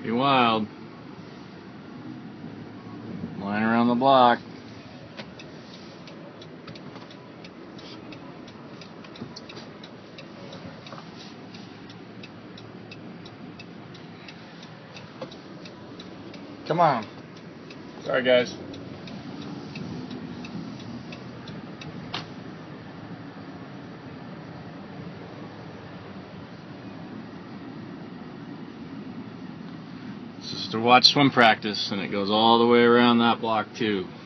Pretty wild. Lying around the block. Come on. Sorry, guys. This is to watch swim practice, and it goes all the way around that block too.